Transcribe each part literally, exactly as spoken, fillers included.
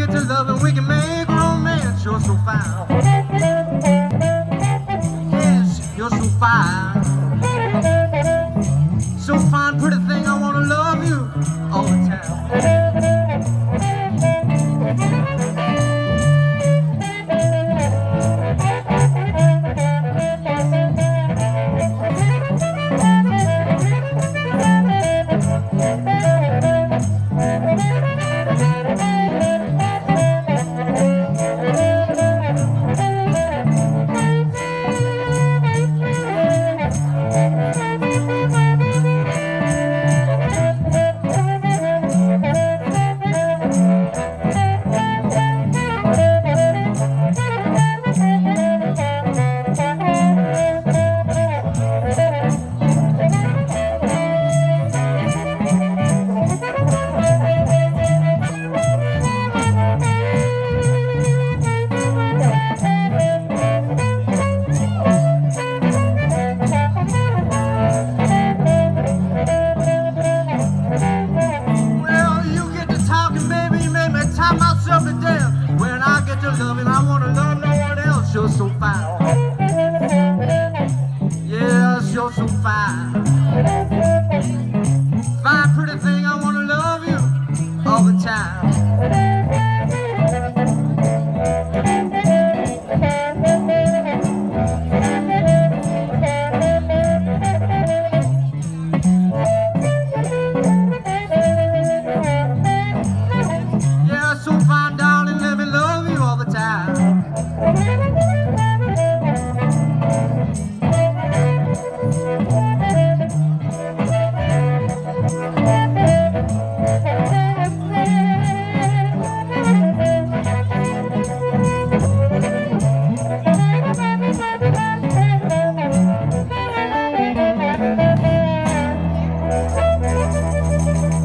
get to loving, we can make romance. You're so fine. Yes, you're so fine. So fine, pretty thing, I wanna love you all the time. Loving, I wanna love no one else. You're so fine. Yes, you're so fine. Fine, pretty thing, I wanna love you all the time. Yeah, so fine, darling, let me love you all the time.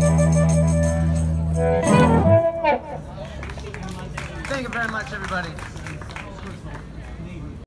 Thank you very much, everybody.